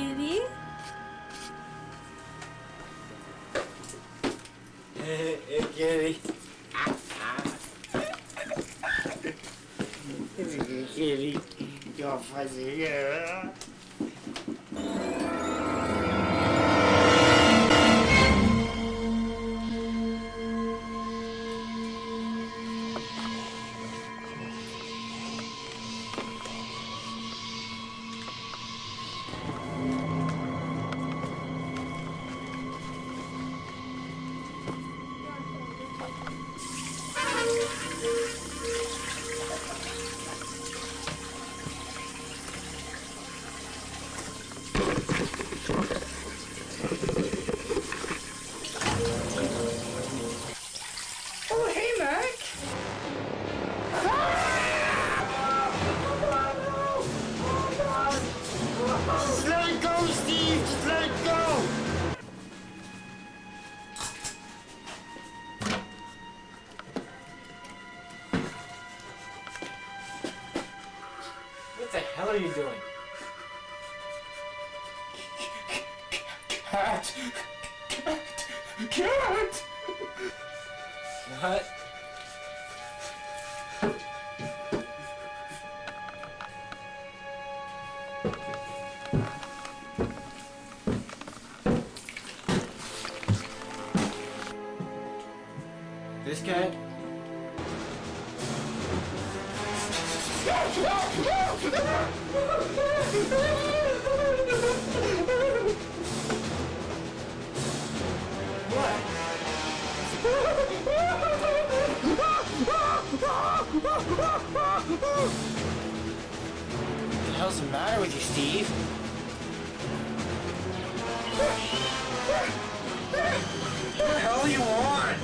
kitty. Hey, kitty. Kitty, you're fuzzy. Yeah. Oh, hey, Mac. Just let it go, Steve! Just let it go! What the hell are you doing? Cat! Cat! What? This cat? What the hell's the matter with you, Steve? What the hell do you want?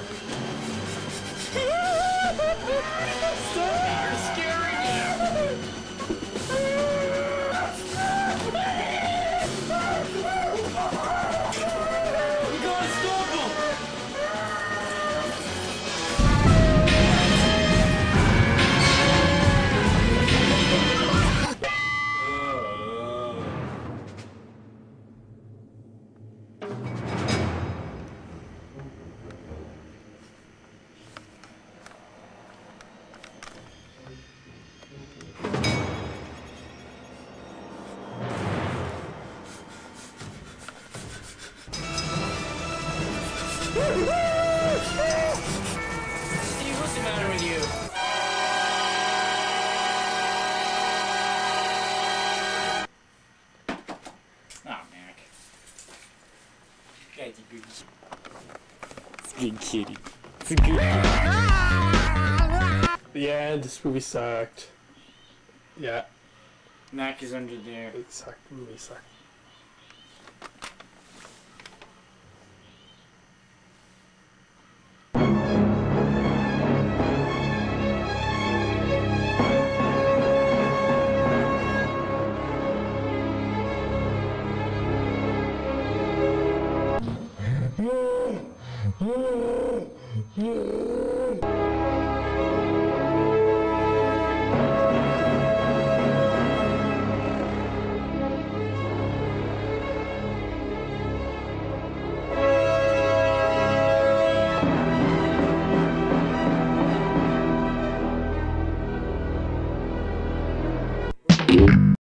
Stop! You're scaring you! We gotta stop him! Steve, what's the matter with you? Oh, Mac. Guy's a good It's a good kitty. It's a good kitty. Yeah, this movie sucked. Yeah, Mac is under there. it sucked. The movie sucked.